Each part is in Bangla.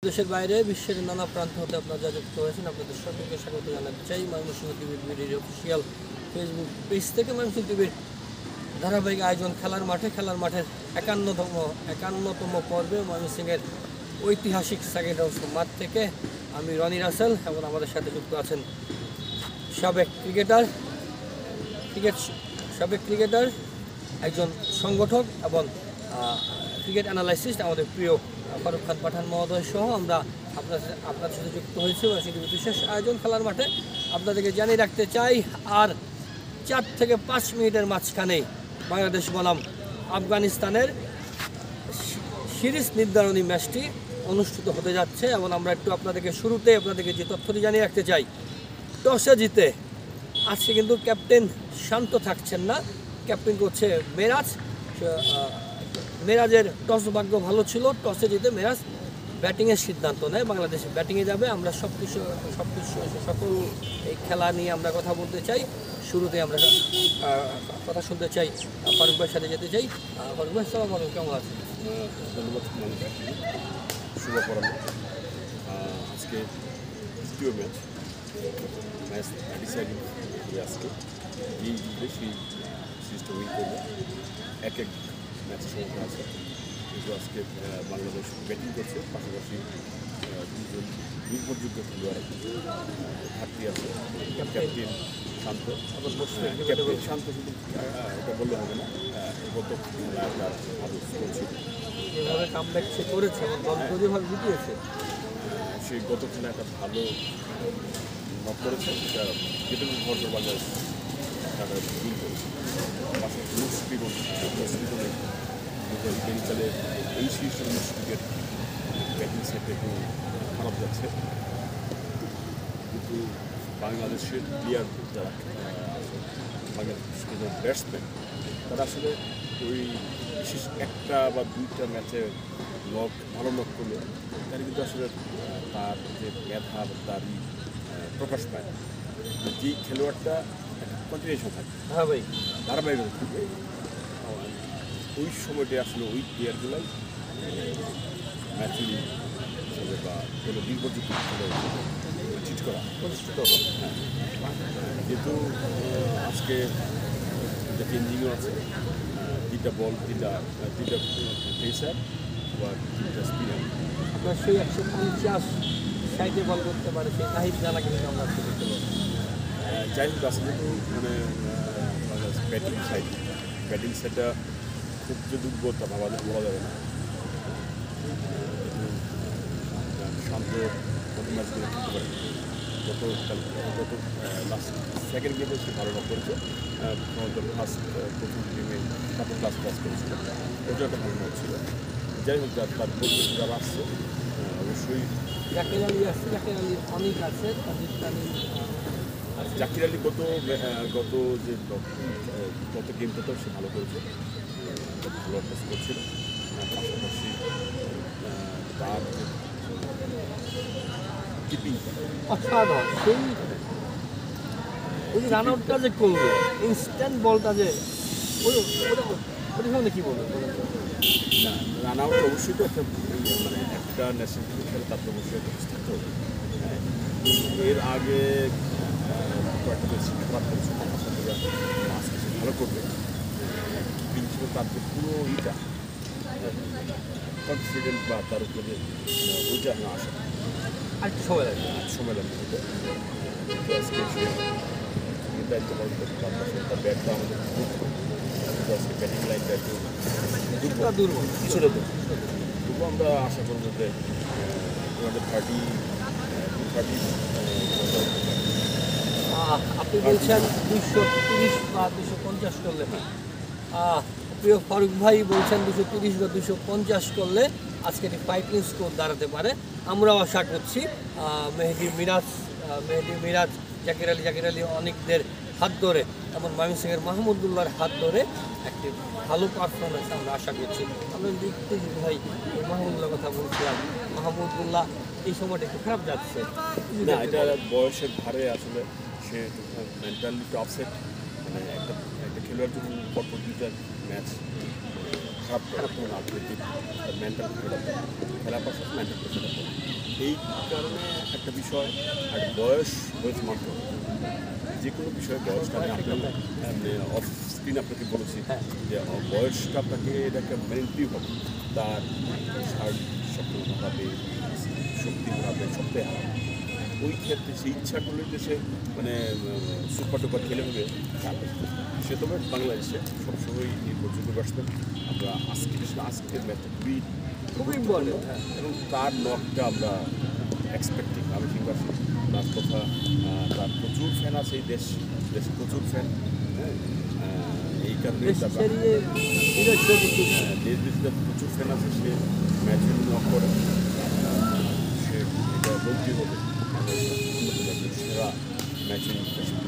দেশের বাইরে বিশ্বের নানা প্রান্ত হতে আপনারা যা যুক্ত হয়েছেন আপনাদের সকলকে স্বাগত জানাতে চাই ময়মনস টিভির অফিসিয়াল ফেসবুক পেজ থেকে। ময়মনস টিভির ধারাবাহিক আয়োজন খেলার মাঠের 51তম পর্বে ময়মনসিংহের ঐতিহাসিক সেকেন্ড হাউস মাঠ থেকে আমি রনি রাসেল এবং আমাদের সাথে যুক্ত আছেন সাবেক ক্রিকেটার একজন সংগঠক এবং ক্রিকেট অ্যানালাইসিস্ট আমাদের প্রিয় ফারুক খান পাঠান মহোদয় সহ আমরা আপনার সাথে যুক্ত হয়েছি বিশেষ আয়োজন খেলার মাঠে। আপনাদেরকে জানিয়ে রাখতে চাই আর 4 থেকে 5 মিনিটের মাঝখানেই বাংলাদেশ বনাম আফগানিস্তানের সিরিজ নির্ধারণী ম্যাচটি অনুষ্ঠিত হতে যাচ্ছে এবং আমরা একটু আপনাদেরকে যে তথ্যটি জানিয়ে রাখতে চাই, টসে জিতে আজকে কিন্তু ক্যাপ্টেন শান্ত থাকছেন না, ক্যাপ্টেন করছে মেরাজের টস ভাগ্য ভালো ছিল, টসে জিতে মেরাজ ব্যাটিংয়ের সিদ্ধান্ত নেয়, বাংলাদেশে ব্যাটিংয়ে যাবে। আমরা সকল এই খেলা নিয়ে আমরা কথা বলতে চাই। শুরুতে আমরা কথা শুনতে চাই ফারুক ভাইয়ের সাথে যেতে চাই। ফারুক ভাই, সালাম আলাইকুম, কেমন আছেন? ধন্যবাদ, শুভ পরামর্শ। আজকে তৃতীয় ম্যাচ ডিসাইডিং আজকে এই জিতবে সেই সিরিজটা উইন করবে। এক ম্যাচের সমস্যা আছে, কিন্তু আজকে বাংলাদেশ ব্যাটিং করছে, পাশাপাশি দুজন নির্ভরযোগ্য খেলোয়াড় ঘাটতি আছে। ক্যাপ্টেন শান্ত শুধু এটা বললে হবে না, গত তার ভালো স্কোর ছিল, যেভাবে কামব্যাক সে করেছে এবং দলকে যেভাবে জিতিয়েছে, সেই গত খেলা একটা ভালো নক করেছে, যেটা ভর করে বাংলাদেশ তারা উইন করেছে। পাশাপাশি ইদানিংকালে এই শীর্ষ ক্রিকেট ব্যাটিং সেটে একটু খারাপ যাচ্ছে, কিন্তু বাংলাদেশের প্লেয়ার যারা বাংলাদেশের ব্যাটসম্যান তারা আসলে ওই বিশেষ একটা বা দুইটা ম্যাচে ভালো নক করলে তারা কিন্তু আসলে তার যে মেধা বা তার প্রকাশ পায়, যেই খেলোয়াড়টা একটা কন্টিনিউশন থাকে, ধারাবাহিক থাকবে, ওই সময়টা আসলে ওই প্লেয়ারগুলাই ম্যাচ হিসেবে বা কোনো নির্ভরযোগ্য ঠিক করা প্রতিষ্ঠিত হবে। যেহেতু আজকে যে চেঞ্জিংও আছে, তিনটা বল, তিনটা পেসার বা তিনটা স্পিনার, আপনার সেই 150 বল করতে পারে সেই নাহিদ জানা কিন্তু আমরা দেখতে পাবো। যাই হোক আসলে তো মানে ব্যাটিং সাইডটা খুব যে দুর্বল তা বলা যাবে না। শান্ত প্রথম ম্যাচগুলো খেলতে পারে, গত লাস্ট সেকেন্ড গেমে সে ভালো নক করেছে, প্রথম গেমে তারপর ক্লাস করেছিল, ওটা একটা ভালো নক ছিল। যাই হোক তার যারা আসছে অবশ্যই জাকির আলী অনেক আছে, জাকির আলী গত গেমটাতেও সে ভালো করেছে, ভালো একটা স্কোর ছিল। পাশাপাশি তার কিপিং অসাধারণ, সেই ওই যে রান আউটটা যে করবে, ইনস্ট্যান্ট বলটা যে ওটা সামনে কী বলবে না, রান আউট অবশ্যই তো একটা ন্যাশনাল টিম খেলে তার তো অবশ্যই একটা থাকতে হবে। এর আগে কয়েকটা ম্যাচ খারাপ করেছে, আজকে সে ভালো করবে। কিপিং ছিল তার যে পুরো কনফিডেন্ট বা তার উপরে ওইটা না আসে, আর একটু সময় লাগবে হতো। আজকে সে দায়িত্ব পালন করতে পারছে, তার ব্যাটটা আমাদের আজকে ব্যাটিং লাইনটা একটু দুর্বল, কিছুটা তবুও আমরা আশা করবো যে 230 আপনি বলছেন 230 বা 250 করলে, প্রিয় ফারুক ভাই বলছেন 230 বা 250 করলে আজকে একটি ফাইটিং স্কোর দাঁড়াতে পারে। আমরাও আশা করছি মেহেদী মিরাজ, জাকির আলী অনেকদের হাত ধরে এবং ময়মনসিংহের মাহমুদুল্লাহর হাত ধরে একটি ভালো পারফরমেন্স আমরা আশা করছি। আমরা দেখতে ভাই মাহমুদুল্লাহর কথা বলছিলাম, মাহমুদুল্লাহ এই সময়টা একটু খারাপ যাচ্ছে না, এটা বয়সের ভারে আসলে সে মেন্টালি আপসেট, মানে একটা খেলোয়াড় যখন পরপর দুইটা ম্যাচ খারাপ তখন মেন্টাল খেলার পাশাপাশি মেন্টাল প্রেশারটা এই কারণে একটা বিষয় আর বয়স মাত্র যে কোনো বিষয়ে বয়সটা আপনি অফ স্ক্রিন আপনাকে বলেছি যে বয়সটা আপনাকে এটাকে মেনে নিতেই হবে। তার শারীরিক সক্ষমতা হারাবে, শক্তি হারাবে, সবটাই হারাবে। ওই ক্ষেত্রে সেই ইচ্ছা করলে যে সে মানে সুপার টুপার খেলে হবে সে তবে বাংলাদেশে সবসময় নির্ভরযোগ্য ব্যাটসম্যান। আমরা আজকের ম্যাচটা খুবই ইম্পর্টেন্ট এবং তার নকটা আমরা এক্সপেক্টিং। আমি কিংবাসী তার কথা, তার প্রচুর ফ্যান আছে, এই দেশে প্রচুর ফ্যান। হ্যাঁ, এই কারণে দেশ বিদেশে প্রচুর ফ্যান আছে। সে ম্যাচ নক করে, সে এটা বলতে হবে সেরা ম্যাচিং।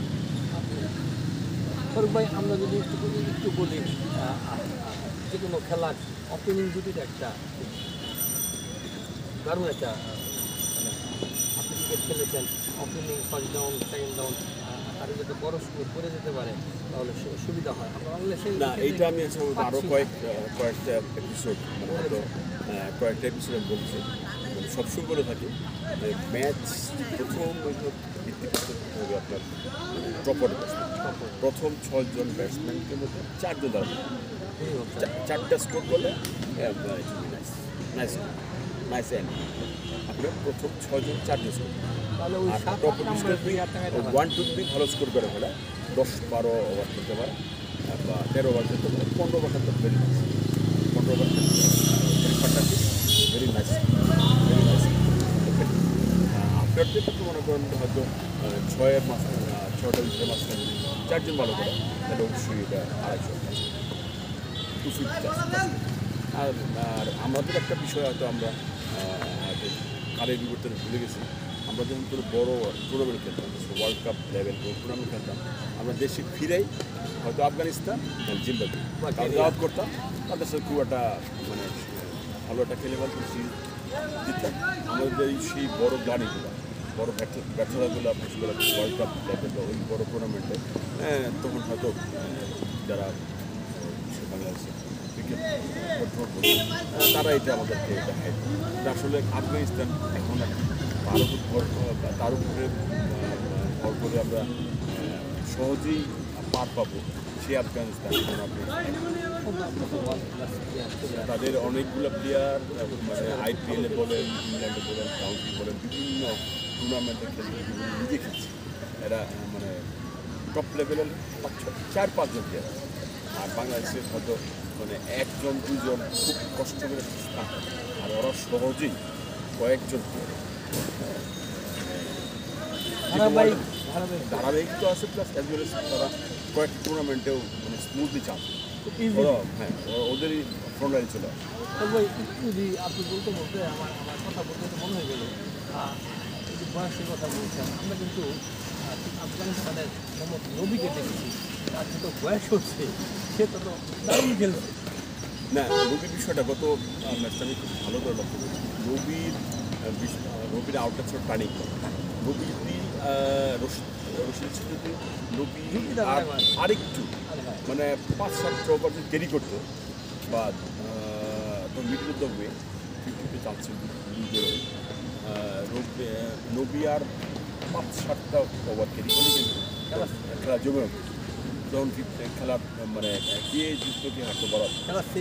ফারুক ভাই, আমরা যদি একটু বলি, যে কোনো খেলার ওপেনিং জুটির একটা দারুণ একটা মানে আপনি ক্রিকেট খেলেছেন, opening first down second down আর যাতে বড় স্কোর করে যেতে পারে তাহলে সুবিধা হয়। আমরা বাংলাদেশে না, এইটা আমি আরও কয়েকটা এপিসোড মানে হয়তো কয়েকটা এপিসোড আমি বলছি, মানে সবসময় বলে থাকি যে ম্যাচ প্রথম ভিত্তি করতে হবে আপনার প্রপার ব্যাটসম্যান। প্রথম 6 জন ব্যাটসম্যানকে মধ্যে 4 জন দাঁড়াবে, 4টা স্কোর করলে নাইস এন্ড। আপনার প্রথম 6 জন 4 জন স্কোর, আর টপ 1 2 3 ভালো স্কোর করে ফেলে 10-12 ওভার খেলতে পারে বা 13 ওভার খেলতে পারে, 15 ওভার খেলতে ভেরি নাইস, 15 ওভার খেলতে ভেরি নাইস। আপনার থেকে তো মনে করেন হয়তো 6-এর মাঝখানে 6টা উইকেটের মাঝখানে 4 জন ভালো করে তাহলে অবশ্যই এটা 250 250। আর আমাদের একটা বিষয় হয়তো আমরা কালের বিবর্তনে ভুলে গেছি। আমরা যখন কোনো বড় টুর্নামেন্ট খেলতাম, ওয়ার্ল্ড কাপ লেভেল টুর্নামেন্ট খেলতাম, আমরা দেশে ফিরেই হয়তো আফগানিস্তান জিম্বাবুয়ে দাওয়াত করতাম, তাদের সাথে খুব একটা মানে ভালো একটা খেলে বলতাম, সিরিজ জিততাম। আমাদের সেই বড় গাড়িগুলো, বড় ব্যর্থতাগুলো ওয়ার্ল্ড কাপ লেভেল ওই বড় টুর্নামেন্টে তখন হয়তো যারা বাংলাদেশে ক্রিকেট তারা এটা আমাদেরকে দেখায়। আসলে আফগানিস্তান এখন তার উপরে ভর করে আমরা সহজেই পার পাবো সেই আফগানিস্তান। তাদের অনেকগুলো প্লেয়ার মানে IPL-এ বলেন, ইংল্যান্ডে বলেন, কাউন্টি বলেন, বিভিন্ন টুর্নামেন্টে খেলতে নিজে খেলছে। এরা মানে টপ লেভেলের 4-5 জন প্লেয়ার আছে। আর বাংলাদেশের হয়তো মানে 1-2 জন খুব কষ্ট করে স্থান, আর ওরা সহজেই কয়েকজন ধারাবাহিক তো আছে, প্লাস অ্যাজ ওয়েল তারা কয়েকটা টুর্নামেন্টেও মানে স্মুথলি চান। হ্যাঁ, ওদেরই ফ্রন্ট লাইন চলে আসে। যদি আপনি বলতে আমার কথা বলতে মনে হয়ে গেল, এই যে বয়সের কথা বলছেন, আমরা কিন্তু আফগানিস্তানের মোহাম্মদ নবীকে দেখেছি, তার যত বয়স হচ্ছে সে তত দারুণ খেলছে। না, নবীর বিষয়টা গত ম্যাচটা আমি খুব ভালো করে লক্ষ্য করি। নবীর আউটটা ছিল টার্নিং পয়েন্ট। নবীর রশিদ যদি নবী আরেকটু মানে 5-7 ওভার যদি ক্যারি করতো বা তো middle of the way 50 chance Nabi আর 5-7টা ওভার ক্যারি করলে কিন্তু খেলা জমে হবে। যখন খেলার মানে কে জিতত কে হারতো বলা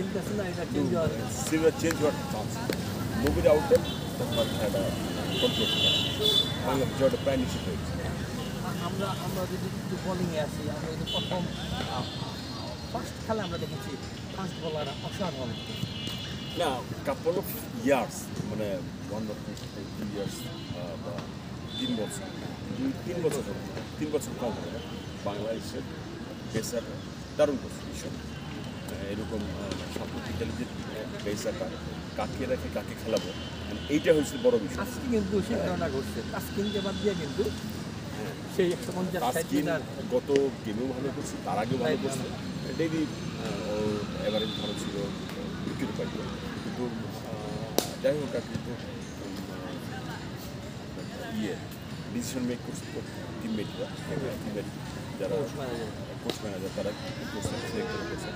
চেঞ্জ হওয়ার চান্স। নবীর আউটে তখন খেলাটা কন্ট্রোল বাংলা জয়টা প্রায় নিশ্চিত হয়েছে। আমরা যদি একটু বোলিংয়ে আসি, আমরা যদি প্রথম ফার্স্ট খেলা আমরা দেখেছি ফার্স্ট বলার অসাধারণ। না, কাপল অফ ইয়ার্স মানে 1-2 ইয়ার্স বা 3 বছর 3 বছর কম হবে বাংলাদেশের পেসার দারুণ পজিশন। এরকম সাম্প্রতিককালে যে পেসারটা কাকে রেখে কাকে খেলাবো, এইটা হচ্ছে বড় বিষয়। আজকে কিন্তু সেই ধারণা ঘটছে, তাসকিনকে বাদ দিয়ে কিন্তু সেই 150 গত গেমেও ভালো করছে, তার আগেও ভালো করছে। ডেইলি এভারেজ ভালো ছিল, উইকেট পাইত, কিন্তু যাই হোক আর কিন্তু ডিসিশন মেক করছে টিমমেটরা, যারা কোচ ম্যানেজার তারা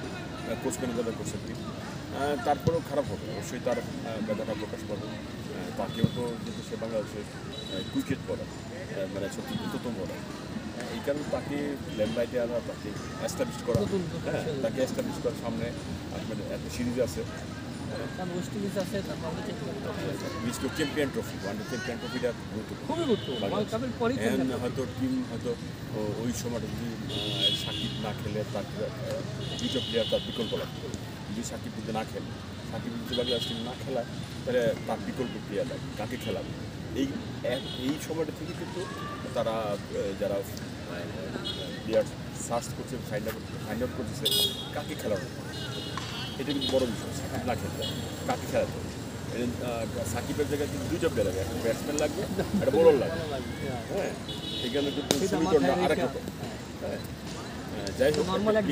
কোচ ম্যানেজাররা করছে টিম। তারপরেও খারাপ হবে, অবশ্যই তার ব্যথাটা প্রকাশ পাবে। তাকেও তো যেহেতু সে বাংলাদেশের ক্রিকেট বলার মানে সত্যি দ্রুততম বলার, এই কারণে তাকে ল্যান্ডলাইটে আনা, তাকে এস্টাবলিশ করা, হ্যাঁ তাকে এস্টাবলিশ করার সামনে মানে একটা সিরিজ আছে, ওয়েস্ট ইন্ডিজ আছে, তারপর চ্যাম্পিয়ন ট্রফি, ওয়ানডে চ্যাম্পিয়ন ট্রফিটা খুবই গুরুত্বপূর্ণ। হয়তো টিম হয়তো ওই সময়টা যদি সাকিব না খেলে তার দুটো প্লেয়ার তার বিকল্প লাগবে, যদি সাকিব যদি না খেলে, সাকিব যদি বাংলাদেশ টিম না খেলায় তাহলে তার বিকল্প প্লেয়ার লাগবে, কাকে খেলাবে। এই সময়টা থেকে কিন্তু তারা যারা প্লেয়ার সার্চ করছে, ফাইন্ড আউট করতেছে কাকে খেলানো, এটা কিন্তু বড় বিষয়। সাকিব না খেলতে কাকে খেলাতে, সাকিবের জায়গায় কিন্তু দুইটা প্লেয়ার লাগবে, একটা ব্যাটসম্যান লাগবে, একটা বোলার লাগবে, হ্যাঁ এখানে কিন্তু সমীকরণটা আরেকটা। হ্যাঁ যাই হোক,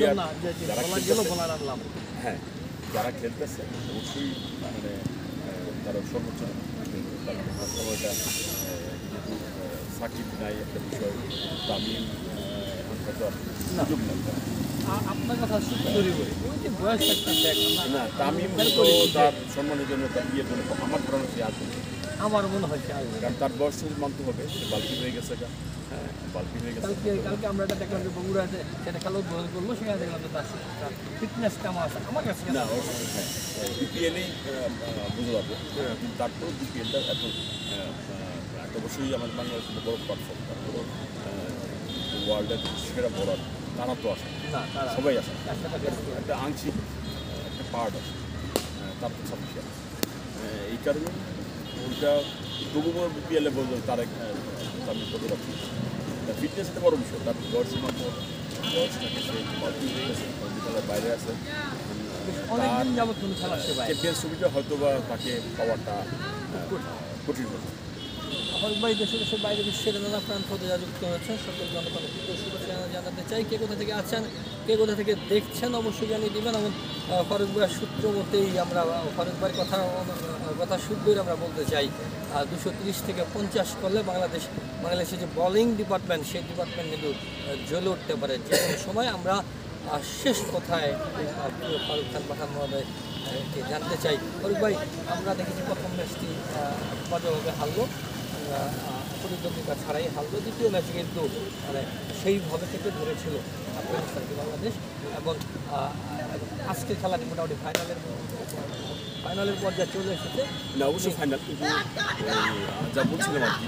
হ্যাঁ যারা খেলতেছে অবশ্যই মানে তারা সর্বোচ্চ সময়টা যেহেতু সাকিব নাই একটা বিষয়, তামিম এখন হয়তো সুযোগ নেই। আপনার কথা সত্যি ধরে বলি, বয়স একটা দেখ না, তামিম তো তার সম্মানের জন্য, তার বিয়ের জন্য আমার ধারণা সে আসবে, আমার মনে হয় সে আসবে, কারণ তার বয়স মানতে হবে, সে বাল্কি হয়ে গেছে, হ্যাঁ বাল্কি হয়ে গেছে। কালকে আমরা এটা দেখলাম যে বগুড়াতে সেটা খেলা উদ্বোধন করলো, সেখানে দেখলাম যে তার ফিটনেস কেমন আছে আমার কাছে না। হ্যাঁ বিপিএলেই বুঝতে পারবো, কিন্তু তারপরেও বিপিএলটা এত অবশ্যই আমাদের বাংলাদেশের বড় প্ল্যাটফর্ম, তারপরেও ওয়ার্ল্ডের সেরা বলার তারা তো আসে না, সবাই আসে, একটা আংশিক একটা পার্ট আছে, তার তো সাফিসিয়েন্ট। এই কারণে ওইটা তবুও বিপিএলে বলবো তার আমি কত রাখি, তার ফিটনেস একটা বড় বিষয়, তার বয়সের মাত্র বয়সটাকে সে বাকি হয়ে গেছে, বিদ্যালয়ের বাইরে আছে, চ্যাম্পিয়ন্স ট্রফিটা হয়তো বা তাকে পাওয়াটা কঠিন হয়েছে। ভাই দেশে দেশের বাইরে বিশ্বের নানা প্রান্ত হতে যা যুক্ত হয়েছে সকল জনগণের শুভেচ্ছা জানাতে চাই। কে কোথা থেকে আছেন, কে কোথা থেকে দেখছেন অবশ্যই জানিয়ে দেবেন। এবং ফারুক ভাইয়ের সূত্র মতেই আমরা ফারুক ভাইয়ের কথা শুদ্ধই আমরা বলতে চাই, 230 থেকে 50 করলে বাংলাদেশের যে বোলিং ডিপার্টমেন্ট, সেই ডিপার্টমেন্ট কিন্তু জ্বলে উঠতে পারে যে কোনো সময়। আমরা শেষ কথায় ফারুক খান পাঠান মহোদয়কে জানতে চাই, ফারুক ভাই আমরা দেখেছি প্রথম ম্যাচটি বাজেভাবে হারলো, প্রতিদ্বন্দ্বিতা ছাড়াই হারলো, দ্বিতীয় ম্যাচে কিন্তু মানে সেইভাবে থেকে ধরেছিল আফগানিস্তানকে বাংলাদেশ, এবং আজকের খেলাটি মোটামুটি ফাইনালের পর্যায়ে চলে এসেছে। না অবশ্যই ফাইনাল, কিন্তু যা বলছিলাম আর কি,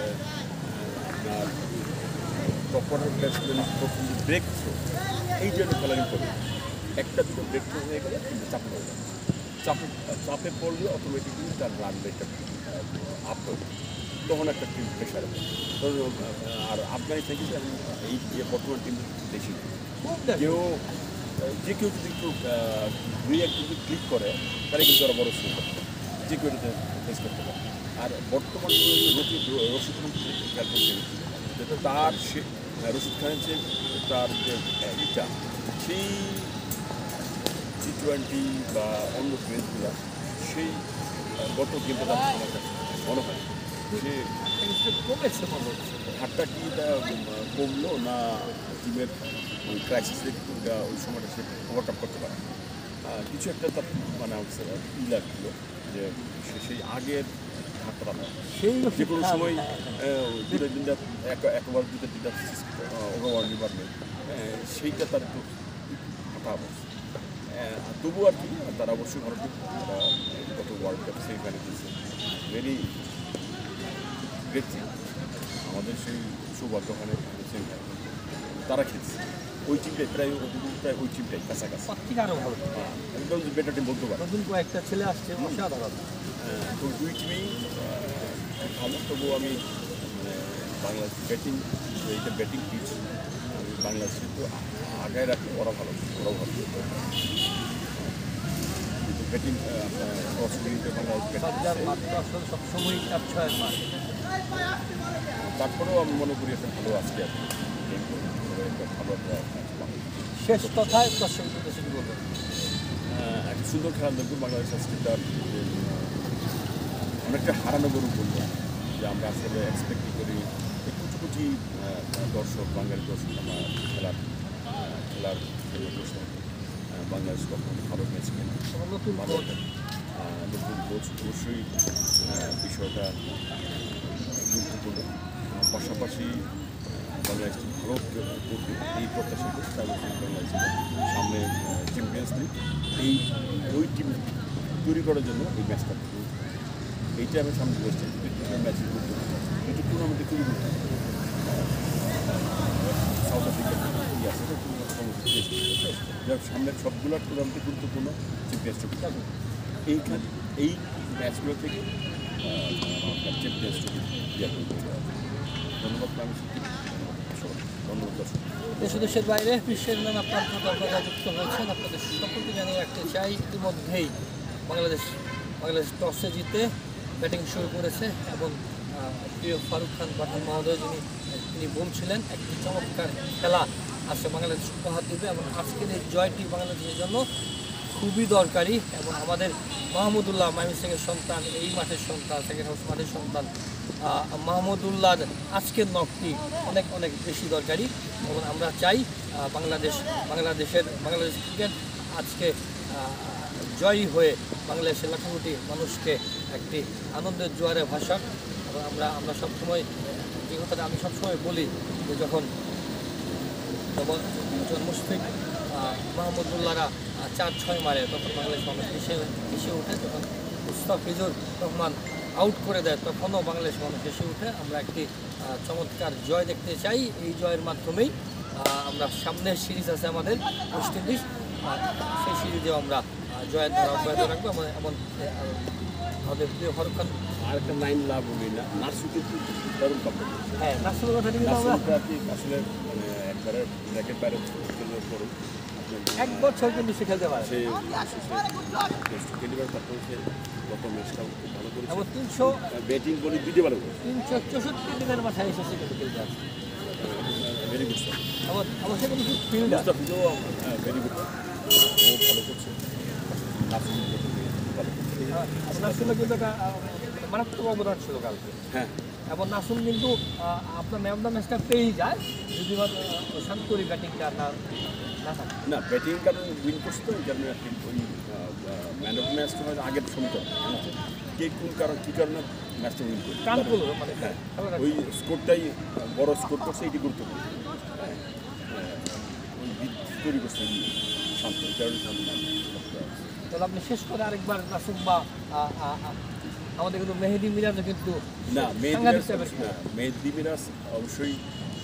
প্রপার ব্যাটসম্যান প্রথম যে ব্রেক থ্রো, এই জন্য খেলা কিন্তু একটা দুটো ব্রেক থ্রো হয়ে গেলে কিন্তু চাপ পড়ে যায়, চাপে পড়লে অটোমেটিকলি তার রান রেটটা আপ হবে, তখন একটা টিম প্রেশার হবে। আর আফগানিস্তান কিন্তু এই বর্তমান টিম বেশি যে কেউ যদি একটু দুই এক যদি ক্লিক করে তাহলে কিন্তু ওরা বড় শুরু করতে পারে, যে কেউ এটাতে ফেস করতে পারে। আর বর্তমান রশিদ খান খেয়াল করতে যেটা তার রশিদ খানের যে তার যে ইটা, সেই T20 বা অন্য প্লেসগুলো সেই গত গেমটা তার আমার কাছে মনে হয় সে কমেছে মনে হচ্ছে, হাতটা কি কমলো না টিমের ওই ক্রাইসিস ওই সময়টা সে ওভারকাম করতে পারে, কিছু একটা তার মানে ই লাগছিল যে সেই আগের হাতটা না, যে কোনো সময় দুটো তিনটা একবার দুটো তিনটা ওভার ডিপার্টমেন্ট, সেইটা তার একটু হাঁটা অবস্থা। তবু আর কি তারা অবশ্যই ভালো টিম, তারা গত ওয়ার্ল্ড কাপ সেমিফাইনালে দিয়েছে, ভেরি গ্রেট টিম। আমাদের সেই সৌভাগ্য ওখানে সেমিফাইনাল তারা খেলছে, ওই টিমটাই প্রায় ওই টিমটাই কাছাকাছি, আরও ভালো একদম বেটার টিম বলতে পারে। নতুন কয়েকটা ছেলে আসছে অসাধারণ, তো দুই টিমেই ভালো। তবুও আমি বাংলাদেশ ব্যাটিং, এইটা ব্যাটিং পিচ, আমি বাংলাদেশে তো আগায় রাখি, ওরাও ভালো কিন্তু ব্যাটিং টস মিনিটে বাংলাদেশ সবসময় 4-6 মাস, তারপরেও আমি মনে করি একটা ভালো আজকে আর কি একটা ভালো শেষ কথায় দর্শকদের শুরু করবেন। একটা সুন্দর খেলা দেখব বাংলাদেশ আজকে, তার অনেকটা হারানো গরু বলবো, যে আমরা আসলে এক্সপেক্ট করি কুচি কুচি দর্শক, বাঙালি দর্শক আমার খেলার জন্য বসে, বাংলাদেশ কখন ভালো ম্যাচ খেলে, নতুন নতুন কোচ অবশ্যই বিষয়টা গুরুত্বপূর্ণ। পাশাপাশি বাংলাদেশ ভালো করবে এই প্রত্যাশা করি, তাহলে বাংলাদেশ সামনে চ্যাম্পিয়ন্স লিগ ওই টিম তৈরি করার জন্য এই ম্যাচটা এইটা আমি সামনে বসছি। ম্যাচের গুরুত্বপূর্ণ দুটো টুর্নামেন্টে খুবই গুরুত্বপূর্ণ। সাউথ আফ্রিকা আছে যার সামনের সবগুলো টুর্নামেন্টে গুরুত্বপূর্ণ চ্যাম্পিয়ন্স ট্রফি থাকবে। এই ম্যাচগুলো থেকে চ্যাম্পিয়ন্স ট্রফি ধন্যবাদ। আমি ধন্যবাদ দর্শক। দেশ দেশের বাইরে বিশ্বের নানা প্রান্ত আপনারা যুক্ত হয়েছেন, আপনাদের সকলকে জানিয়ে রাখতে চাই ইতিমধ্যেই বাংলাদেশ টসে জিতে ব্যাটিং শুরু করেছে এবং প্রিয় ফারুক খান পাঠান মহোদয় তিনি বলছিলেন একটি চমৎকার খেলা আজকে বাংলাদেশ উপহার দেবে এবং আজকের এই জয়টি বাংলাদেশের জন্য খুবই দরকারি এবং আমাদের মাহমুদুল্লাহ ময়মনসের সন্তান, এই মাঠের সন্তান, সেকেন্ড হাউস মাঠের সন্তান মাহমুদুল্লাহর আজকের নকটি অনেক অনেক বেশি দরকারি এবং আমরা চাই বাংলাদেশ ক্রিকেট আজকে জয়ী হয়ে বাংলাদেশের লাখো মানুষকে একটি আনন্দের জোয়ারে ভাসাক। এবং আমরা সবসময় যে কথাটা আমি সবসময় বলি যে যখন মুশফিক মাহমুদুল্লাহরা 4-6 মারে তখন বাংলাদেশ মানুষ এসে ওঠে, যখন মুস্তাফিজুর রহমান আউট করে দেয় তখনও বাংলাদেশ মানুষ এসে ওঠে। আমরা একটি চমৎকার জয় দেখতে চাই। এই জয়ের মাধ্যমেই আমরা সামনের সিরিজ আছে আমাদের ওয়েস্ট ইন্ডিজ, সেই সিরিজেও আমরা জয়ের ধারা অব্যাহত রাখবো। এমন আমাদের প্রিয় ফারুক খান আরেকটা লাইন লাভ হবে না, নার্সু কিন্তু দারুণ কাপড়। হ্যাঁ, নার্সুর কথা কিন্তু আমরা আসলে একবারে ব্র্যাকেট বাইরে পড়ুন 1 বছর কিন্তু সে খেলতে পারে। সে ডেলিভার তারপরে সে গত ম্যাচটাও খুব ভালো করেছে এবং 300 ব্যাটিং বলি দুইটা ভালো করেছে। 364 দিনের মাথায় এসেছে কিন্তু খেলতে আসছে। Very good sir. আমার সে কিন্তু ফিল্ডার মুস্তাফিজও ভেরি গুড, ও ভালো করছে। নাসুল কিন্তু একটা মারাত্মক অবদান ছিল কালকে। হ্যাঁ, এবং নাসুল কিন্তু আপনার ম্যান অফ দ্য ম্যাচটা পেয়েই যায় যদি শান্তরি ব্যাটিংটা না থাকে। না ব্যাটিং কারণ উইন করছে তো এই কারণে আর কি ওই ম্যান অফ ম্যাচটা হয়তো আগের শুনতে কে কোন কারণ কী কারণে ম্যাচটা উইন করছে। কানপুর মানে হ্যাঁ, ওই স্কোরটাই বড় স্কোর করছে, এটি গুরুত্বপূর্ণ। ওই ভিত্তি তৈরি করছে শান্ত, এই কারণে শান্ত। তাহলে আপনি শেষ করে আরেকবার নাসুম বা আমাদের কিন্তু মেহেদি মিরাজও কিন্তু না মেহেদি মিরাজ অবশ্যই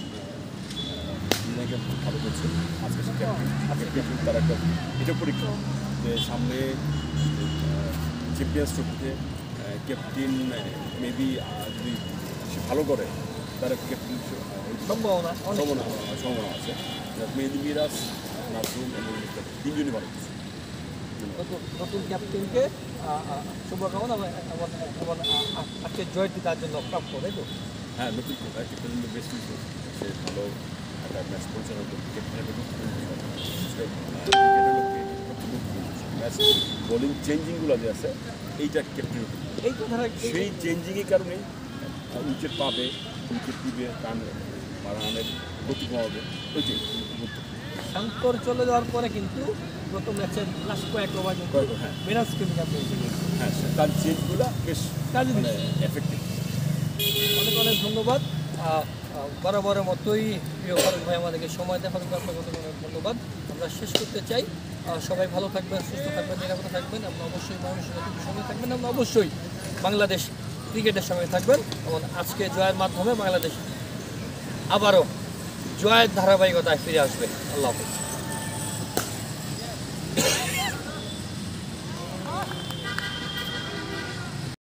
ভালো করছে আজকে ক্যাপ্টেন। তার একটা এটা পরীক্ষা যে সামনে চ্যাম্পিয়ন্স ট্রফিতে ক্যাপ্টেন মেবি যদি সে ভালো করে তার ক্যাপ্টেন সম্ভাবনা আছে। মেহেদি মিরাজ, নাসুম এবং তিনজনই ভালো করছে। নতুন ক্যাপ্টেনকে শুভকামনা এবং আজকের জয়টি তার জন্য প্রাপ্য, তাই তো? হ্যাঁ, নতুন ক্যাপ্টেন বেশ কিছু সে ভালো একটা ম্যাচ পরিচালনা করবে। ক্যাপ্টেনের ম্যাচ বোলিং চেঞ্জিংগুলো যে আছে এইটা ক্যাপ্টেন এই কথাটা সেই চেঞ্জিংয়ের কারণেই উইকেট পাবে, উইকেট দিবে, রানের গতি কমাবে, ওইটাই শান্তর চলে যাওয়ার পরে কিন্তু গত ম্যাচের লাস্ট কয়েক ওভার কিন্তু মিরাজ কিন্তু হ্যাঁ তার চেঞ্জগুলো বেশ মানে এফেক্টিভ। অনেক অনেক ধন্যবাদ। বরাবরের মতোই প্রিয় ফারুক ভাই আমাদেরকে সময় দেওয়ার জন্য আপনাকে অনেক অনেক ধন্যবাদ। আমরা শেষ করতে চাই, সবাই ভালো থাকবেন, সুস্থ থাকবেন, নিরাপদে থাকবেন। আমরা অবশ্যই মানুষের সঙ্গে থাকবেন, আমরা অবশ্যই বাংলাদেশ ক্রিকেটের সঙ্গে থাকবেন এবং আজকে জয়ের মাধ্যমে বাংলাদেশ আবারও জয়ের ধারাবাহিকতায় ফিরে আসবে। আল্লাহ হাফেজ।